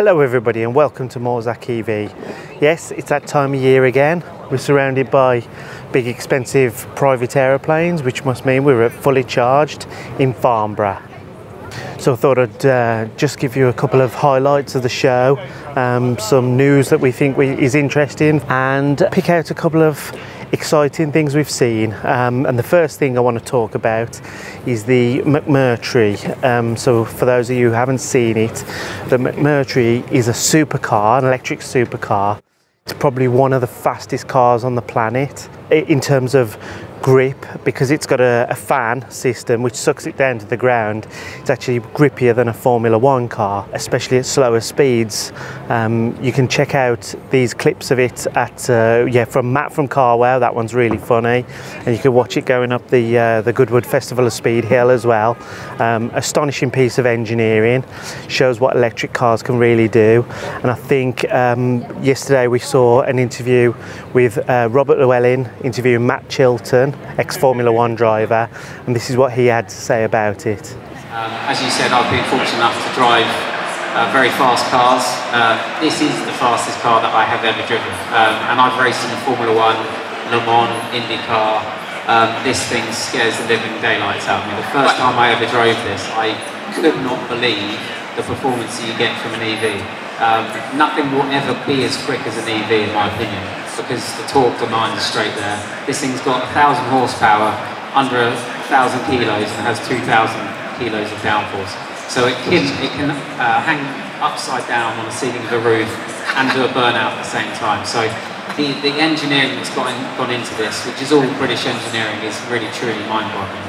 Hello everybody and welcome to Morzak EV. Yes, it's that time of year again. We're surrounded by big expensive private aeroplanes, which must mean we're fully charged in Farnborough. So I thought I'd just give you a couple of highlights of the show, some news that we think is interesting, and pick out a couple of exciting things we've seen. And the first thing I want to talk about is the McMurtry. So for those of you who haven't seen it, the McMurtry is a supercar, an electric supercar. It's probably one of the fastest cars on the planet in terms of grip, because it's got a fan system which sucks it down to the ground. It's actually grippier than a Formula 1 car, especially at slower speeds. You can check out these clips of it at from Matt from CarWow. That one's really funny, and you can watch it going up the Goodwood Festival of Speed hill as well. Astonishing piece of engineering, shows what electric cars can really do. And I think yesterday we saw an interview with Robert Lewelyn interviewing Max Chilton, ex-Formula 1 driver, and this is what he had to say about it. As you said, I've been fortunate enough to drive very fast cars. This is the fastest car that I have ever driven, and I've raced in Formula 1, Le Mans, IndyCar. This thing scares the living daylights out of me. The first time I ever drove this, I could not believe the performance that you get from an EV. Nothing will ever be as quick as an EV, in my opinion, because the torque demand is straight there. This thing's got 1,000 horsepower, under 1,000 kilos, and has 2,000 kilos of downforce. So it can hang upside down on the ceiling of the roof and do a burnout at the same time. So the engineering that's gone into this, which is all British engineering, is really truly mind-boggling.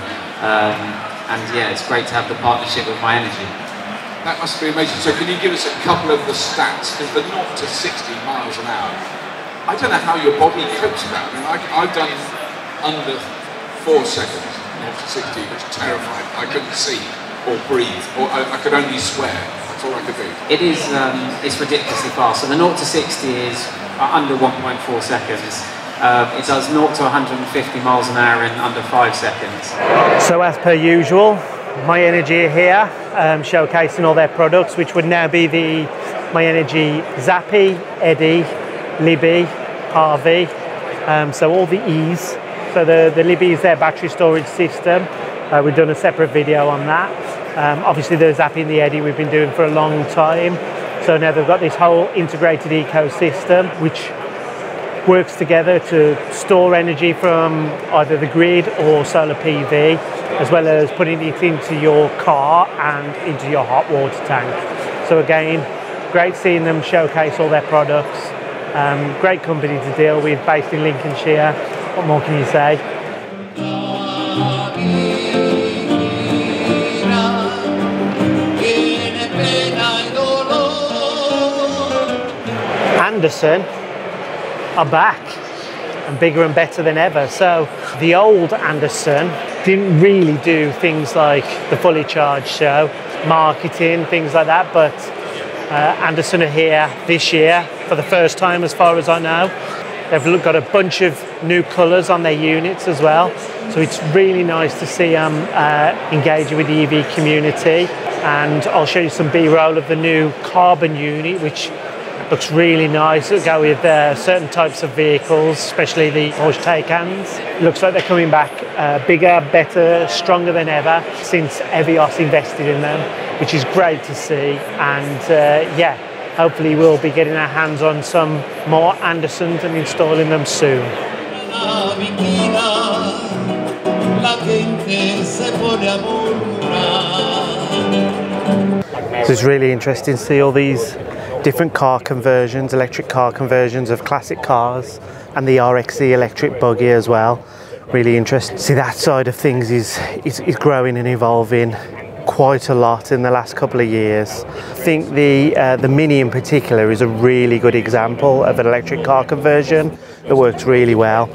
And yeah, it's great to have the partnership with MyEnergi. That must be amazing. So can you give us a couple of the stats? Because the 0 to 60 miles an hour, I don't know how your body copes with that. I mean, I've done under 4 seconds, 0 to 60, which terrified. I couldn't see or breathe, or I could only swear. That's all I could do. It is, it's ridiculously fast. So the 0 to 60 is under 1.4 seconds. It does 0 to 150 miles an hour in under 5 seconds. So as per usual, MyEnergi are here, showcasing all their products, which would now be the MyEnergi Zappy, Eddy, Libby, RV, so all the E's. So the Libby is their battery storage system. We've done a separate video on that. Obviously the Zappy and the Eddy we've been doing for a long time. So now they've got this whole integrated ecosystem which works together to store energy from either the grid or solar PV, as well as putting it into your car and into your hot water tank. So again, great seeing them showcase all their products. Great company to deal with, based in Lincolnshire. What more can you say? Andersen are back, and bigger and better than ever. So the old Andersen didn't really do things like the fully charged show, marketing, things like that, but Andersen are here this year for the first time, as far as I know. They've got a bunch of new colours on their units as well, so it's really nice to see them engaging with the EV community. And I'll show you some B-roll of the new carbon unit, which looks really nice. It'll go with certain types of vehicles, especially the Porsche Taycans. Looks like they're coming back bigger, better, stronger than ever since Evios invested in them, which is great to see. And yeah, hopefully we'll be getting our hands on some more Andersens and installing them soon. So it's really interesting to see all these different car conversions, electric car conversions of classic cars, and the RXE electric buggy as well. Really interesting. See, that side of things is growing and evolving quite a lot in the last couple of years. I think the Mini in particular is a really good example of an electric car conversion that works really well.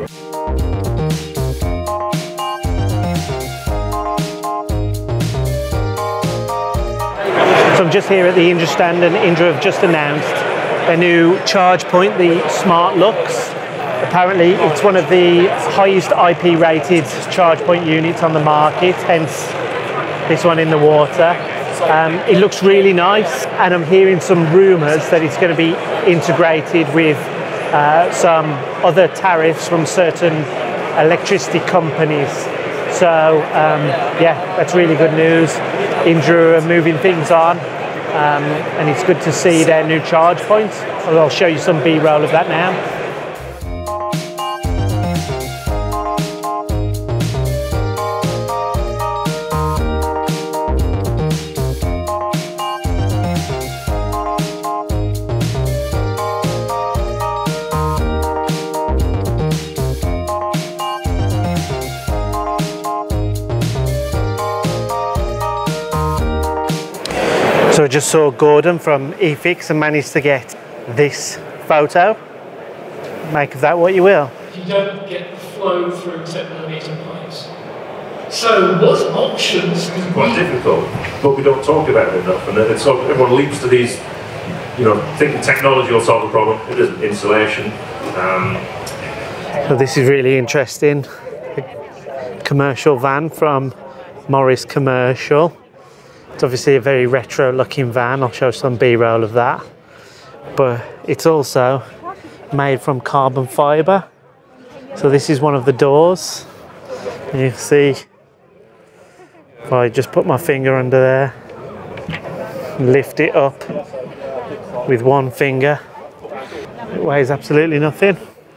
So I'm just here at the Indra stand, and Indra have just announced their new charge point, the Smart Lux. Apparently it's one of the highest IP rated charge point units on the market, hence this one in the water. It looks really nice, and I'm hearing some rumours that it's going to be integrated with some other tariffs from certain electricity companies. So yeah, that's really good news. Indra are moving things on, and it's good to see their new charge points. I'll show you some B-roll of that now. So I just saw Gordon from eFixx and managed to get this photo. Make of that what you will. You don't get the flow through 10mm pipes. So what options? It's quite difficult, but we don't talk about it enough, and it's so everyone leaps to these, you know, thinking technology will solve the problem. It isn't. Insulation. So this is really interesting. A commercial van from Morris Commercial. It's obviously a very retro looking van. I'll show some B-roll of that. But it's also made from carbon fibre. So this is one of the doors. And you can see, if I just put my finger under there, lift it up with one finger, it weighs absolutely nothing.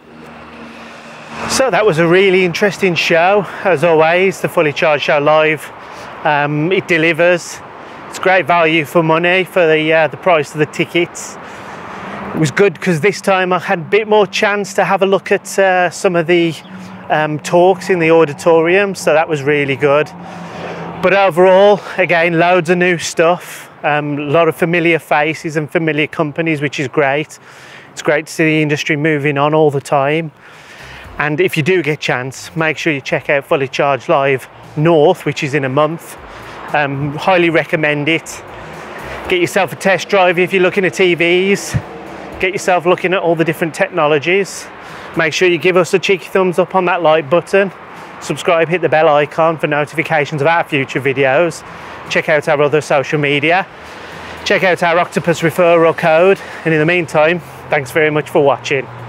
So that was a really interesting show. As always, the Fully Charged Show live. It delivers. It's great value for money for the price of the tickets. It was good because this time I had a bit more chance to have a look at some of the talks in the auditorium, so that was really good. But overall, again, loads of new stuff, a lot of familiar faces and familiar companies, which is great. It's great to see the industry moving on all the time. And if you do get a chance, make sure you check out Fully Charged Live North, which is in a month. Highly recommend it. Get yourself a test drive if you're looking at TVs. Get yourself looking at all the different technologies. Make sure you give us a cheeky thumbs up on that like button. Subscribe, hit the bell icon for notifications of our future videos. Check out our other social media. Check out our octopus referral code. And in the meantime, thanks very much for watching.